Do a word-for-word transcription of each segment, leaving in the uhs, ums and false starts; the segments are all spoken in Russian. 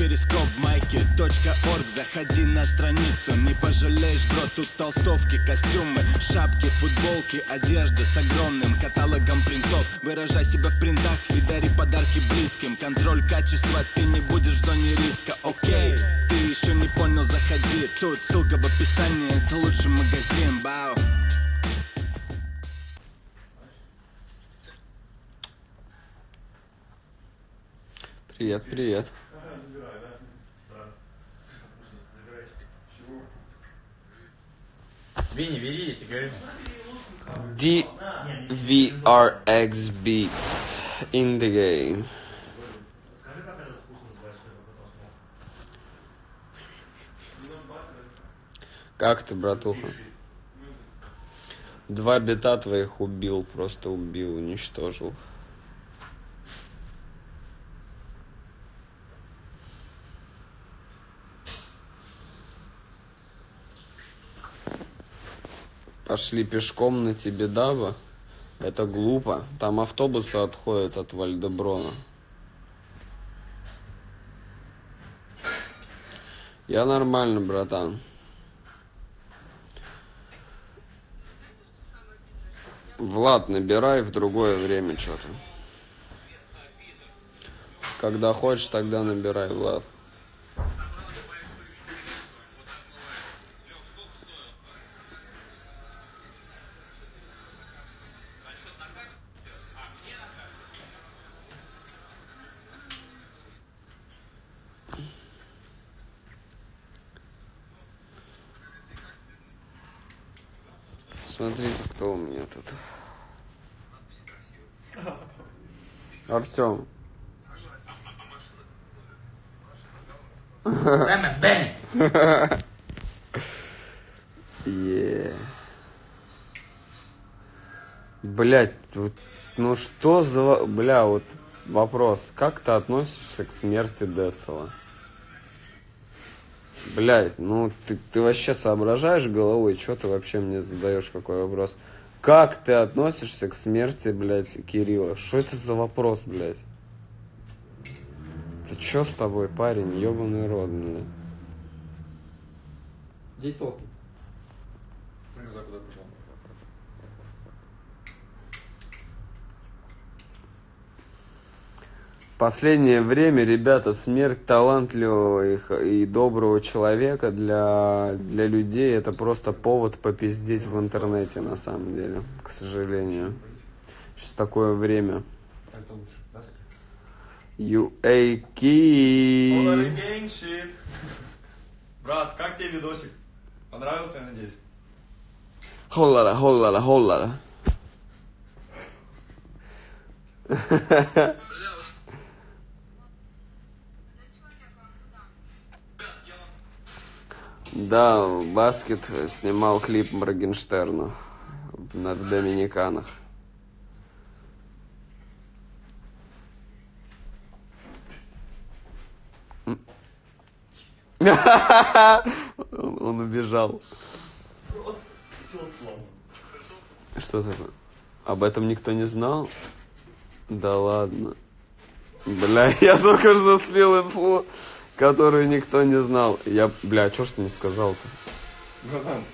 перископ майки точка орг. Заходи на страницу, не пожалеешь, бро. Тут толстовки, костюмы, шапки, футболки, одежда с огромным каталогом принтов. Выражай себя в принтах и дари подарки близким. Контроль качества, ты не будешь в зоне риска. Окей, ты еще не понял, заходи. Тут ссылка в описании, это лучший магазин. Бау. Привет, привет. Вини, бери, я тебе говорю. ди ви ар экс Beats in the game. Как ты, братуха? Два бита твоих убил, просто убил, уничтожил. Пошли пешком на Тибидава. Это глупо. Там автобусы отходят от Вальдеброна. Я нормально, братан. Влад, набирай в другое время что-то. Когда хочешь, тогда набирай, Влад. Смотрите, кто у меня тут. Артем. Yeah. Блять, вот, ну что за... Бля, вот вопрос. Как ты относишься к смерти Децела? Блять, ну ты, ты вообще соображаешь головой? Что ты вообще мне задаешь какой вопрос? Как ты относишься к смерти, блядь, Кирилла? Что это за вопрос, блядь? Ты чё с тобой, парень? Ёбаный рот, блядь. День толстый. Не знаю, куда пошел. Последнее время, ребята, смерть талантливого и, и доброго человека для, для людей это просто повод попиздеть в интернете, на самом деле, к сожалению. Сейчас такое время. ю эй Key. Брат, как тебе видосик? Понравился, я надеюсь? Холлара, холлара, холлара. Да, Баскет снимал клип Моргенштерну на в Доминиканах. Он убежал. Просто все сломано. Что такое? Об этом никто не знал? Да ладно. Бля, я только что слил инфу, которую никто не знал. Я, бля, чё ж ты не сказал-то? Братан.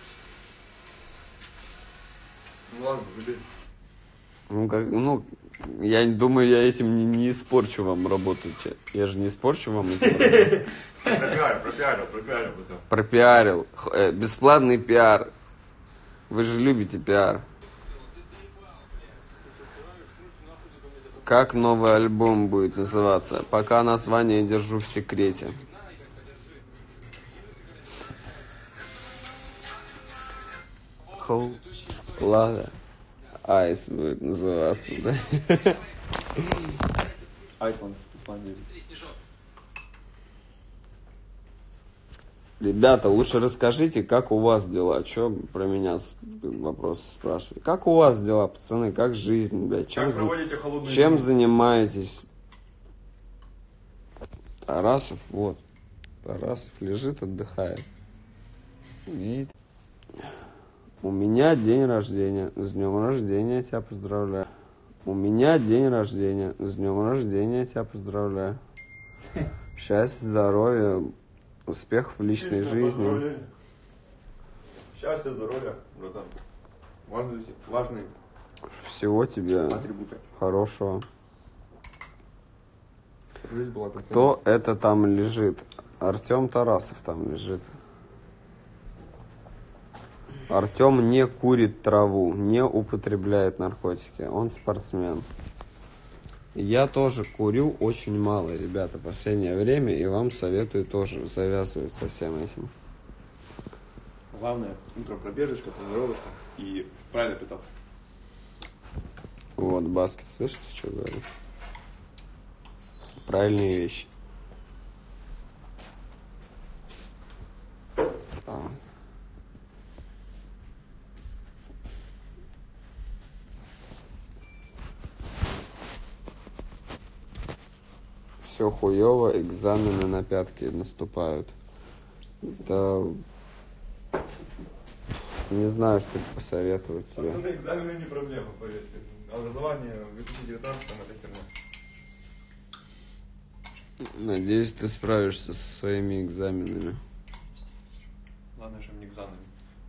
Ну ладно, забей. Ну, как, ну, я думаю, я этим не, не испорчу вам работу. Я же не испорчу вам этим. Пропиарил, пропиарил, пропиарил. Пропиарил. Э, бесплатный пиар. Вы же любите пиар. Как новый альбом будет называться? Пока название держу в секрете. Хоу, Лада. Айс будет называться, да? Айсланд, Исландия. Ребята, лучше расскажите, как у вас дела? Че про меня вопросы спрашивают? Как у вас дела, пацаны? Как жизнь, блядь? Чем, за... Чем занимаетесь? Тарасов, вот. Тарасов лежит, отдыхает. Видите? У меня день рождения. С днем рождения тебя поздравляю. У меня день рождения. С днем рождения тебя поздравляю. Счастья, здоровья, успехов в личной жизни. Счастья, здоровья, братан. Важные, важные Всего тебе атрибуты. хорошего. Жизнь была как Кто это там лежит? Артем Тарасов там лежит. Артем не курит траву, не употребляет наркотики. Он спортсмен. Я тоже курю очень мало, ребята, в последнее время. И вам советую тоже завязывать со всем этим. Главное, утром пробежечка, тренировочка и правильно питаться. Вот, Баскет, слышите, что говорит? Правильные вещи. А. Все хуево, экзамены на пятки наступают. Да, не знаю, что посоветовать тебе. Пацаны, экзамены не проблема, поверьте. Образование в две тысячи девятнадцатом это херня. Надеюсь, ты справишься со своими экзаменами. Ладно, что не экзамены.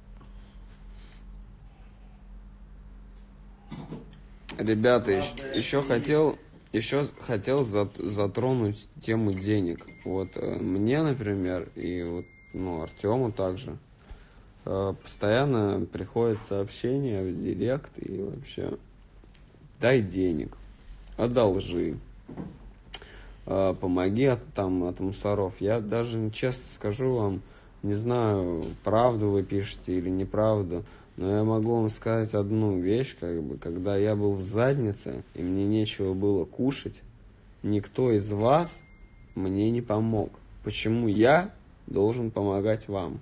Ребята, еще, еще хотел, еще хотел затронуть тему денег. Вот мне, например, и вот, ну, Артему также постоянно приходят сообщения в директ и вообще дай денег, одолжи, помоги от, там, от мусоров. Я даже, честно скажу вам, не знаю, правду вы пишете или неправду, но я могу вам сказать одну вещь, как бы, когда я был в заднице и мне нечего было кушать, никто из вас мне не помог. Почему я должен помогать вам?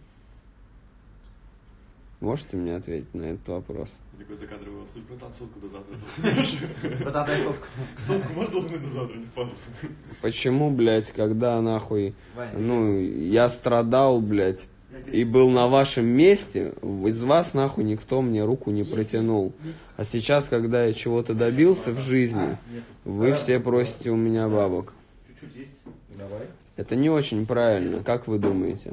Можете мне ответить на этот вопрос? Такой закадровый вопрос. Братан, сотку до завтра. Братан, дай сотку. Сотку можешь должен до завтра, не падал. Почему, блядь, когда нахуй, ну, я страдал, блядь, и был на вашем месте, из вас нахуй никто мне руку не протянул. А сейчас, когда я чего-то добился в жизни, вы все просите у меня бабок. Чуть-чуть есть. Давай. Это не очень правильно, как вы думаете?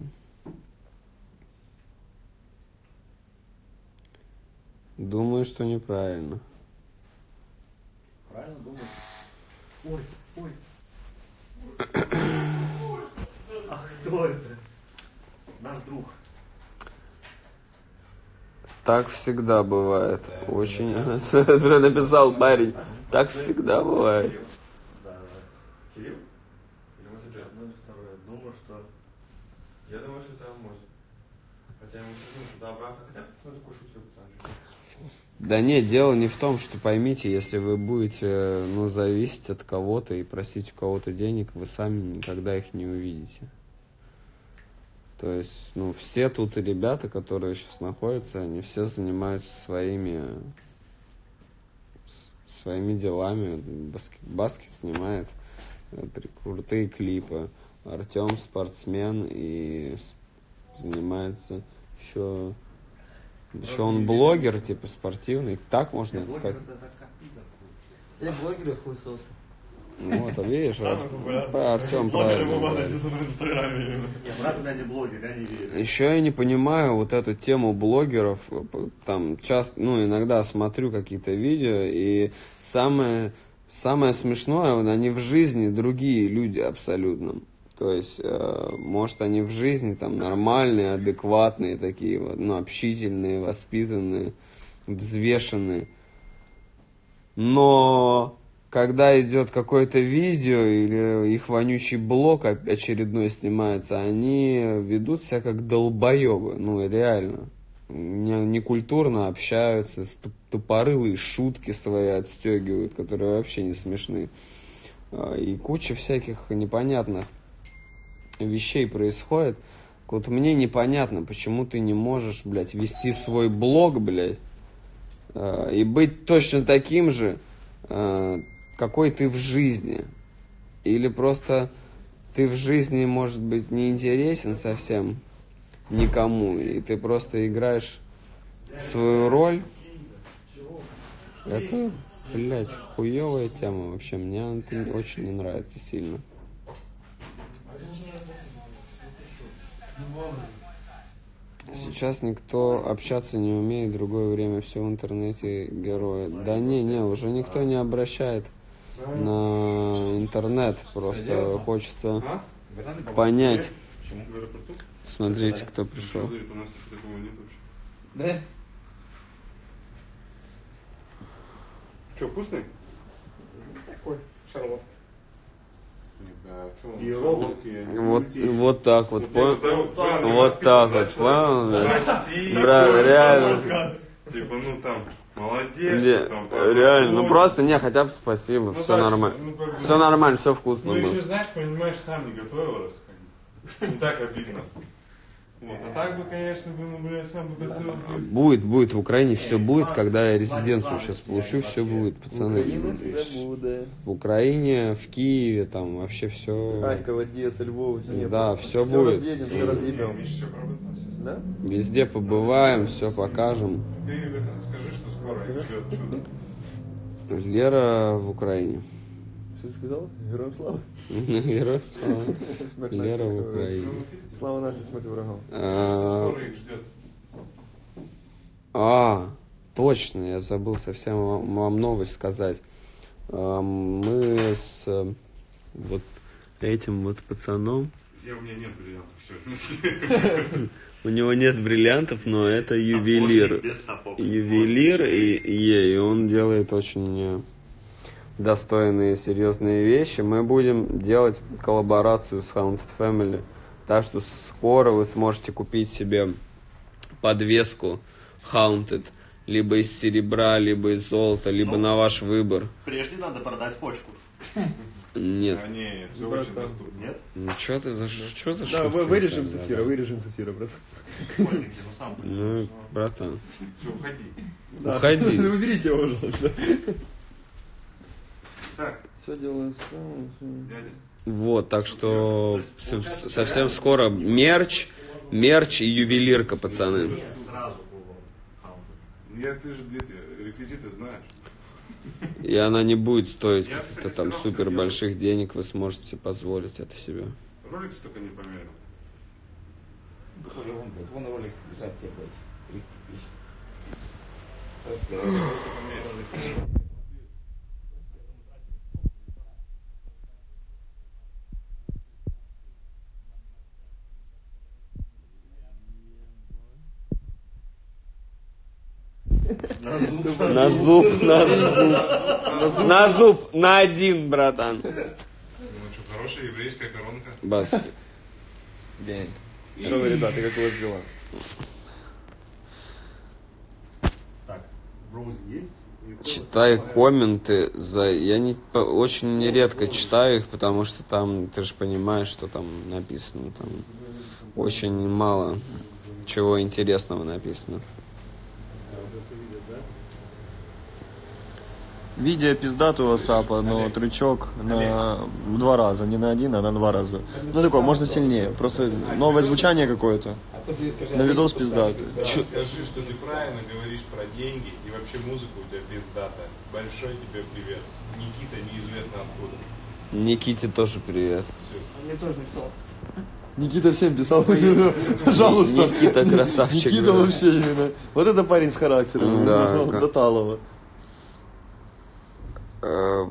Думаю, что неправильно. Правильно думаешь? Ой, ой. А кто это? Наш друг. Так всегда бывает. Очень написал парень. Так всегда бывает. Да, да. Кирилл? Или мессенджер? Одно или второе. Думаю, что... Я думаю, что это может. Хотя я ему скажу, что да, обратно. Хотя бы смотри, такую шутку, пацан. Да нет, дело не в том, что поймите, если вы будете, ну, зависеть от кого-то и просить у кого-то денег, вы сами никогда их не увидите. То есть, ну, все тут и ребята, которые сейчас находятся, они все занимаются своими, своими делами. Баскет, баскет снимает крутые клипы. Артем спортсмен и занимается еще... Еще он блогер, типа, спортивный. Так можно это сказать? Все блогеры хуесосы. Вот, а видишь, Артем Блогеры правильно ему говорит. написано в Инстаграме. Я брат у меня не блогер, я не верю. Еще я не понимаю вот эту тему блогеров. Там часто, ну, иногда смотрю какие-то видео, и самое, самое смешное, они в жизни другие люди абсолютно. То есть, э, может, они в жизни там нормальные, адекватные такие вот, ну, общительные, воспитанные, взвешенные. Но когда идет какое-то видео или их вонючий блог очередной снимается, они ведут себя как долбоебы, ну, реально. Некультурно общаются, тупорылые шутки свои отстегивают, которые вообще не смешны. И куча всяких непонятных вещей происходит. Вот мне непонятно, почему ты не можешь, блядь, вести свой блог, блядь, э, и быть точно таким же, э, какой ты в жизни. Или просто ты в жизни, может быть, не интересен совсем никому, и ты просто играешь свою роль. Это, блядь, хуевая тема вообще. Мне она очень не нравится сильно. Сейчас никто общаться не умеет, в другое время все в интернете герои. Да не, не, уже никто не обращает на интернет, просто хочется понять. Смотрите, кто пришел. Да? Че, вкусный? Такой шарлот. И ровно. Вот, вот так вот, понял? Вот так Вот так вот, понял? Спасибо. Брат, реально. Типа, ну там, молодец. Не, там, реально, ну позаботился. просто не, хотя бы спасибо, Ну все да, нормально. ну, как бы- Все нормально, все вкусно Ну было. еще, знаешь, понимаешь, сам не готовил раз. как бы. Не так обидно. Вот, а так бы, конечно, бы, ну, бля, сам бы готовил. бы. Будет, будет, в Украине все будет, когда я резиденцию сейчас получу, все будет, пацаны. все будет. В Украине, в Киеве, там вообще все. Харьков, Одесса, Львов. Да, все будет. разъедем, все разъебем. Видишь, все поработал сейчас. Да? Везде побываем, все покажем. Ты это, скажи, что скоро их ждет чудо. Лера в Украине. Что ты сказал? Героям слава. Героям слава. Смерть Лера нации, в Украине. Слава нации, смерть врагам. А, Скоро их ждет. А, точно, я забыл совсем вам вам новость сказать. А, Мы с э, вот этим вот пацаном, Я, у меня нет бриллиантов, все. у него нет бриллиантов, но это ювелир. Без сапог. Ювелир, и, и, и он делает очень э, достойные, серьезные вещи. Мы будем делать коллаборацию с Haunted Family. Так что скоро вы сможете купить себе подвеску Haunted либо из серебра, либо из золота, либо Ну, на ваш выбор. Прежде надо продать почку. Нет. А не, все Братан. очень доступно. Нет? Ну что ты за что за Да, шутки вы- вырежем вот с так, эфира, да, да? вырежем с эфира, брат. Школьники, ну сам Ну, понимаешь. братан, Все, уходи. Да. уходи. Уберите его, пожалуйста. Так, Все делаю. дядя. Вот, так что со- совсем скоро мерч, мерч и ювелирка, пацаны. Сразу было. Хаунтед. Я, ты же эти реквизиты знаешь. И она не будет стоить Я, каких-то кстати, там сказал, супер что больших денег, вы сможете себе позволить это себе. Роликс только не померил. Вон ролик лежат тебе, блядь, триста тысяч. На зуб. На зуб, на зуб. На зуб, на один, братан. Ну что, хорошая еврейская коронка. Бас. День. Что вы, ребята, как у вас дела? Так, Роуз есть? И Читай комменты за. Я не по- очень нередко читаю их, потому что там, ты же понимаешь, что там написано. Там очень мало чего интересного написано. Видео пиздатого сапа, но трючок на два раза, не на один, а на два раза. Ну такое, можно сильнее. Просто новое звучание какое-то. А тут ты скажи, На а видос ты- пиздатый. Да. Скажи, что ты правильно говоришь про деньги и вообще музыка у тебя пиздата. Большой тебе привет. Никита неизвестно откуда. Никите тоже привет. Все. Он мне тоже написал. Никита всем писал, пожалуйста. Никита красавчик, Никита да. вообще именно. Вот это парень с характером. Да, До как- до талого. Э,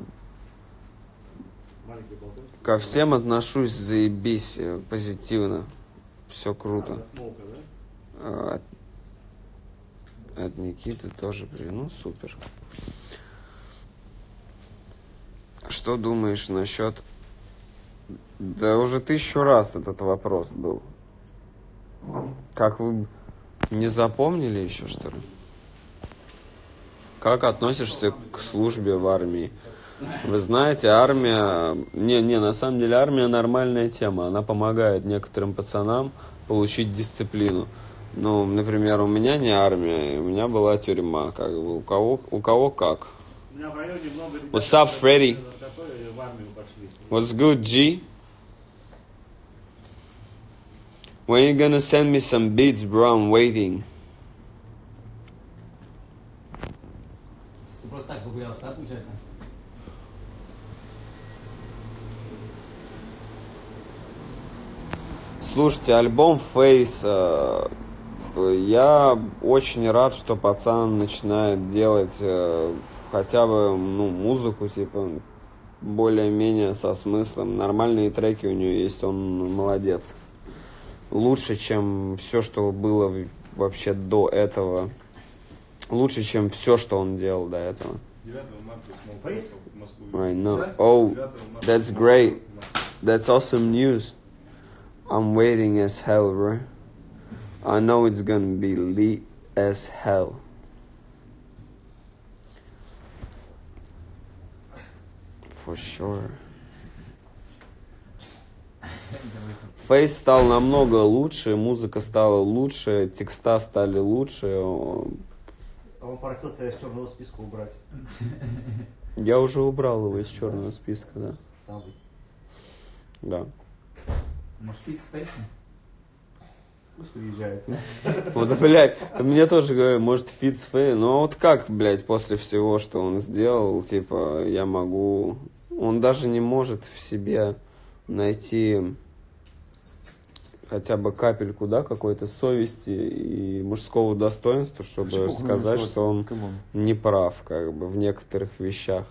Ко всем отношусь заебись, э, позитивно. Все круто. А, От, от Никиты тоже привет. Ну, супер. Что думаешь насчет... Да уже тысячу раз этот вопрос был. Как вы не запомнили еще, что ли? Как относишься к службе в армии? Вы знаете, армия... Не, не, на самом деле армия нормальная тема. Она помогает некоторым пацанам получить дисциплину. Ну, например, у меня не армия, у меня была тюрьма. Как бы, у кого, у кого как. У меня в районе много ребят, What's up, Freddy? которые в армию пошли. What's good, G? When you gonna send me some beats, bro? I'm waiting. Ты просто так погулялся, да, получается? Слушайте, альбом Face, э, я очень рад, что пацан начинает делать э, хотя бы, ну, музыку, типа, более-менее со смыслом. Нормальные треки у него есть, он молодец. Лучше, чем все, что было вообще до этого. Лучше, чем все, что он делал до этого. девятого марта Смолфест в Москву. I know. Oh, that's great. That's awesome news. I'm waiting as hell, bro. I know it's gonna be lit as hell. For sure. Фейс стал намного лучше, музыка стала лучше, текста стали лучше. А он просил тебя из черного списка убрать. Я уже убрал его из черного списка, да. Самый. Да. Может, фикс песню? Пусть приезжает. Вот, блядь, мне тоже говорят, может, фит с Фей, но вот как, блядь, после всего, что он сделал, типа, я могу... Он даже не может в себе найти хотя бы капельку, да, какой-то совести и мужского достоинства, чтобы Почему? сказать, Ну, что он камон. не прав, как бы, в некоторых вещах.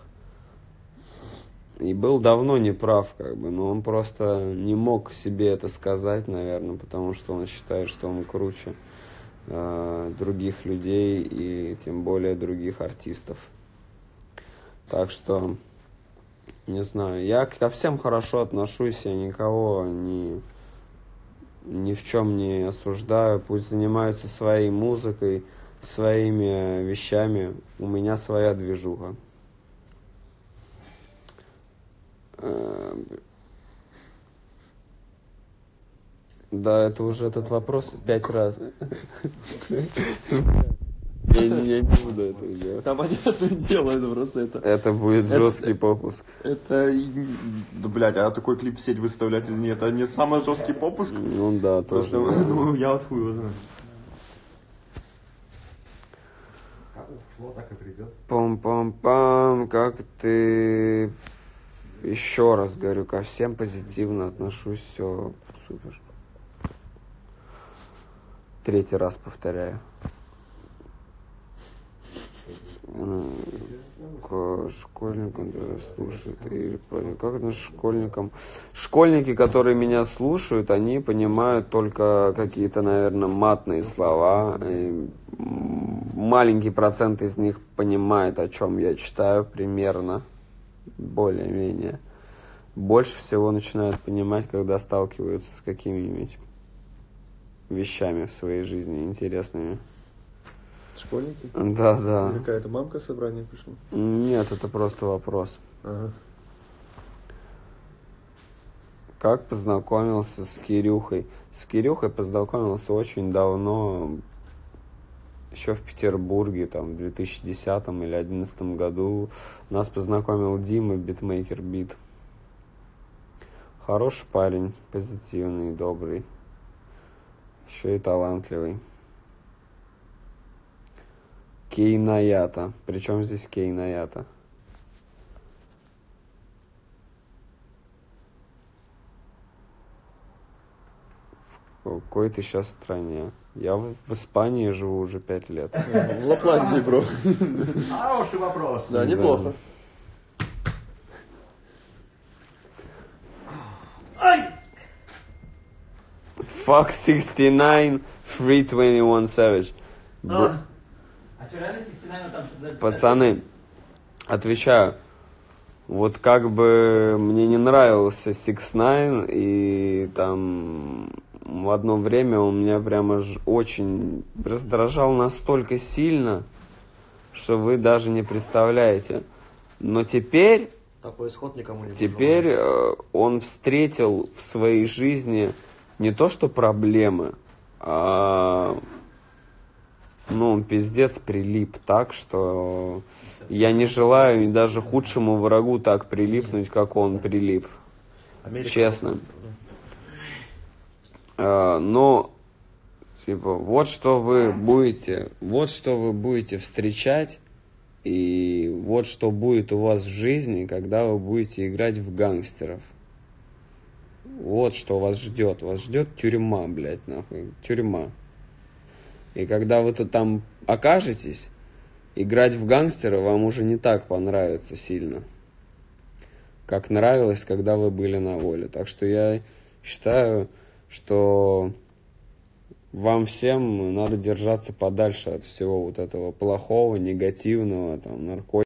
И был давно не прав, как бы, но он просто не мог себе это сказать, наверное, потому что он считает, что он круче э, других людей и тем более других артистов. Так что, не знаю, я ко всем хорошо отношусь, я никого ни, ни в чем не осуждаю, пусть занимаются своей музыкой, своими вещами, у меня своя движуха. Да, это уже этот вопрос пять раз. Я не буду это делать. Да, понятное дело, это просто это... Это будет жесткий попуск. Это... Да, блядь, а такой клип в сеть выставлять, извини, это не самый жесткий попуск? Ну да, Просто, тоже. ну, я вот хуй его знаю. Как ушло, так и придет. Пам-пам-пам, как ты... Еще раз говорю, ко всем позитивно отношусь, все супер. Третий раз повторяю. К школьникам, да, слушают, или как это школьникам? Школьники, которые меня слушают, они понимают только какие-то, наверное, матные слова. И маленький процент из них понимает, о чем я читаю примерно. Более-менее. Больше всего начинают понимать, когда сталкиваются с какими-нибудь вещами в своей жизни интересными. Школьники? Да, да. Какая-то мамка с собрания пришла? Нет, это просто вопрос. Ага. Как познакомился с Кирюхой? С Кирюхой познакомился очень давно, еще в Петербурге, там, в две тысячи десятом или две тысячи одиннадцатом году. Нас познакомил Дима, битмейкер Бит. Хороший парень, позитивный, добрый. Еще и талантливый. Кейнаята. Причем здесь Кейнаята? В какой ты сейчас стране? Я в, в Испании живу уже пять лет. В Лапландии, бро. Хороший вопрос. Да, неплохо. Fuck шестьдесят девять, Free двадцать один Savage. Бр- А что, реально шестьдесят девять там что-то записать? Пацаны, отвечаю. Вот как бы мне не нравился шестьдесят девять, и там в одно время он меня прямо ж очень раздражал настолько сильно, что вы даже не представляете. Но теперь, Такой исход никому не теперь э, он встретил в своей жизни не то что проблемы, а ну, он пиздец прилип так, что я не желаю даже худшему врагу так прилипнуть, как он прилип. Америка. Честно. А, но, типа, вот что вы будете, вот что вы будете встречать, и вот что будет у вас в жизни, когда вы будете играть в гангстеров. Вот что вас ждет. Вас ждет тюрьма, блядь, нахуй. Тюрьма. И когда вы тут там окажетесь, играть в гангстера вам уже не так понравится сильно, как нравилось, когда вы были на воле. Так что я считаю, что вам всем надо держаться подальше от всего вот этого плохого, негативного, там, наркотиков.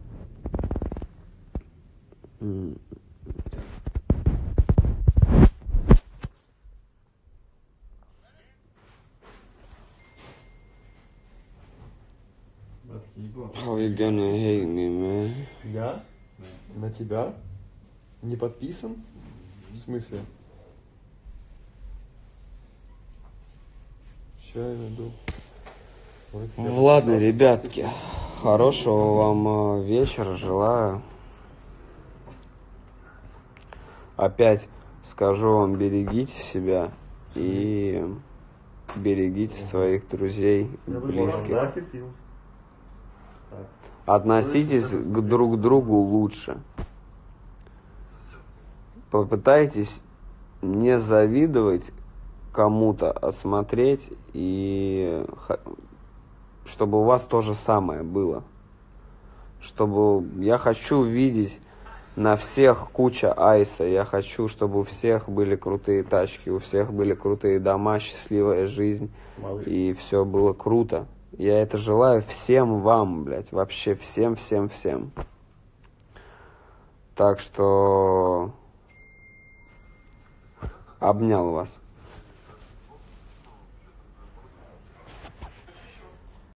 How you gonna hate me, man? Я? На тебя? Не подписан? В смысле? Что я веду? Ладно, ребятки, хорошего вам вечера желаю. Опять скажу вам, берегите себя и берегите своих друзей, близких. Относитесь к друг другу лучше. Попытайтесь не завидовать кому-то, а смотреть, и чтобы у вас то же самое было. Чтобы я хочу видеть на всех куча айса. Я хочу, чтобы у всех были крутые тачки, у всех были крутые дома, счастливая жизнь. Малыш. И все было круто. Я это желаю всем вам, блядь. Вообще всем, всем, всем. Так что обнял вас.